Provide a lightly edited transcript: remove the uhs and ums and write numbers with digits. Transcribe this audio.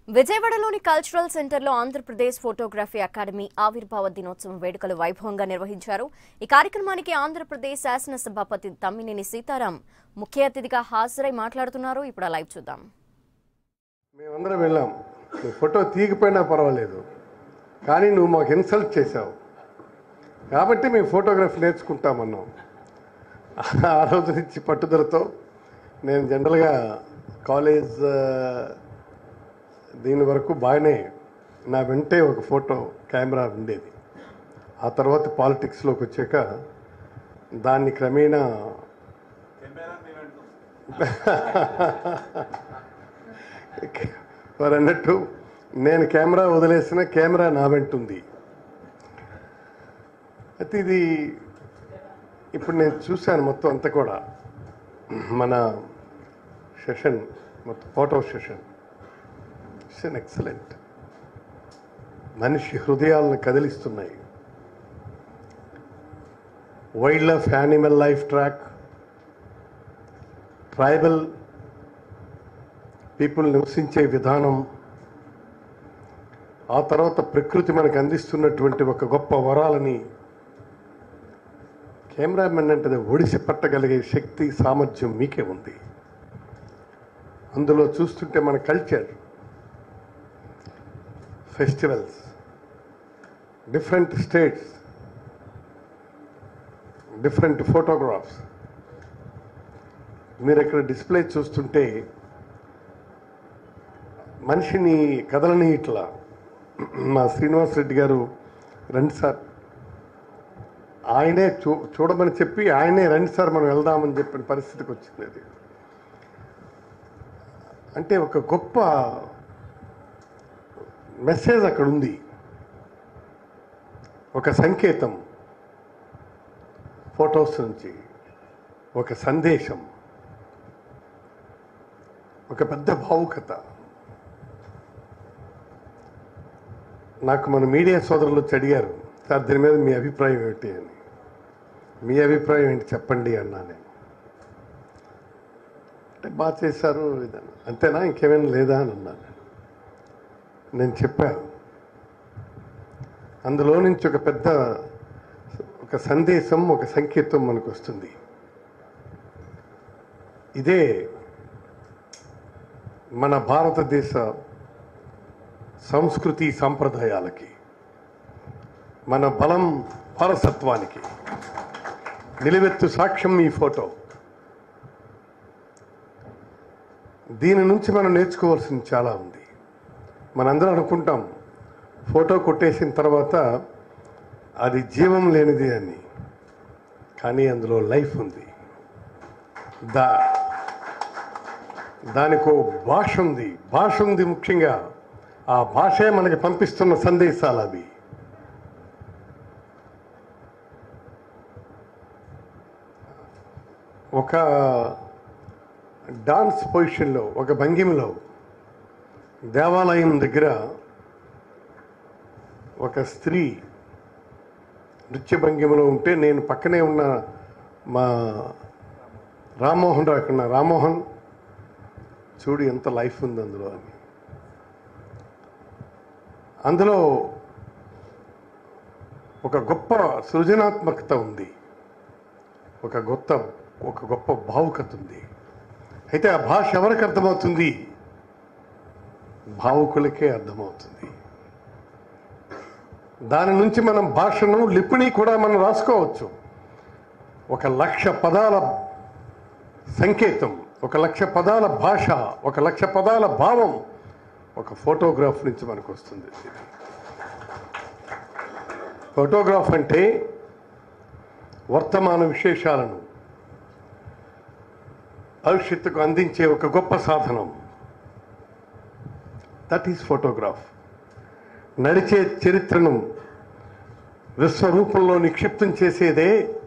విజయవాడలోని కల్చరల్ సెంటర్లో Andhra Pradesh photography academy ఆవిర్భావ దినోత్సవం వేడుకలు వైభవంగా నిర్వహించారు. ఈ కార్యక్రమానికి ఆంధ్రప్రదేశ్ శాసన సభాపతి తమ్మినేని సీతారాం ముఖ్య అతిథిగా హాజరై మాట్లాడుతున్నారు. ఇప్పుడు లైవ్ చూద్దాం. మేమందరం వెళ్ళాం. ఫోటో తీయకపోయినా పర్వాలేదు, కానీ నువ్వు మాకు ఇన్సల్ట్ చేశావు కాబట్టి మేము ఫోటోగ్రఫీ నేర్చుకుంటామన్నాం. ఆ రోజు నుంచి పట్టుదలతో నేను జనరల్గా కాలేజ్ దీని వరకు బాగానే నా వెంటే ఒక ఫోటో కెమెరా ఉండేది. ఆ తర్వాత పాలిటిక్స్లోకి వచ్చాక దాన్ని క్రమేణా వారు అన్నట్టు నేను కెమెరా వదిలేసిన కెమెరా నా వెంటుంది. అయితే ఇది ఇప్పుడు నేను చూశాను మొత్తం అంతా కూడా మన సెషన్ మొత్తం photo session it's an excellent. మనిషి హృదయాలను కదిలిస్తున్నాయి. Wildlife, animal life track, tribal people నివసించే విధానం, ఆ తర్వాత ప్రకృతి మనకు అందిస్తున్నటువంటి ఒక గొప్ప వరాలని కెమెరామెన్ అంటే ఒడిసి పట్టగలిగే శక్తి సామర్థ్యం మీకే ఉంది. అందులో చూస్తుంటే మన culture, festivals, different states, different photographs మీరు ఇక్కడ డిస్ప్లే చూస్తుంటే మనిషిని కదలని ఇట్లా మా శ్రీనివాస్ రెడ్డి గారు రండి సార్, ఆయనే చూడమని చెప్పి ఆయనే రండి సార్ మనం వెళ్దామని చెప్పిన పరిస్థితికి వచ్చింది. అది అంటే ఒక గొప్ప మెసేజ్ అక్కడ ఉంది, ఒక సంకేతం ఫొటోస్ నుంచి, ఒక సందేశం, ఒక పెద్ద భావుకత. నాకు మన మీడియా సోదరులు వచ్చి అడిగారు, సార్ దీని మీద మీ అభిప్రాయం ఏంటి అని. మీ అభిప్రాయం ఏంటి చెప్పండి అన్నా నేను. అంటే బాగా చేశారు ఇదని, అంతేనా ఇంకేమైనా లేదా అని అన్నాను. నేను చెప్పాను అందులో నుంచి ఒక పెద్ద ఒక సందేశం, ఒక సంకేతం మనకు వస్తుంది. ఇదే మన భారతదేశ సంస్కృతి సాంప్రదాయాలకి, మన బలం వారసత్వానికి నిలువెత్తు సాక్ష్యం ఈ ఫోటో. దీని నుంచి మనం నేర్చుకోవాల్సింది చాలా ఉంది. మనందరం అనుకుంటాం ఫోటో కొట్టేసిన తర్వాత అది జీవం లేనిది అని, కానీ అందులో లైఫ్ ఉంది. దానికో భాష ఉంది, భాష ఉంది. ముఖ్యంగా ఆ భాషే మనకి పంపిస్తున్న సందేశాలు అవి. ఒక డాన్స్ పొజిషన్లో, ఒక భంగిమలో దేవాలయం దగ్గర ఒక స్త్రీ నృత్య భంగిమలో ఉంటే నేను పక్కనే ఉన్న మా రామ్మోహన్ రాకున్నా, రామ్మోహన్ చూడు ఎంత లైఫ్ ఉంది అందులో అని. అందులో ఒక గొప్ప సృజనాత్మకత ఉంది, ఒక గొప్ప భావుకత ఉంది. అయితే ఆ భాష ఎవరికి అర్థమవుతుంది? భావుకులకే అర్థమవుతుంది. దాని నుంచి మనం భాషను, లిపిని కూడా మనం రాసుకోవచ్చు. 1,00,000 పదాల సంకేతం, 1,00,000 పదాల భాష, 1,00,000 పదాల భావం ఒక ఫోటోగ్రాఫ్ నుంచి మనకు వస్తుంది. ఫోటోగ్రాఫ్ అంటే వర్తమాన విశేషాలను భవిష్యత్తుకు అందించే ఒక గొప్ప సాధనం. That is photograph. నడిచే చరిత్రను విశ్వరూపంలో నిక్షిప్తం చేసేదే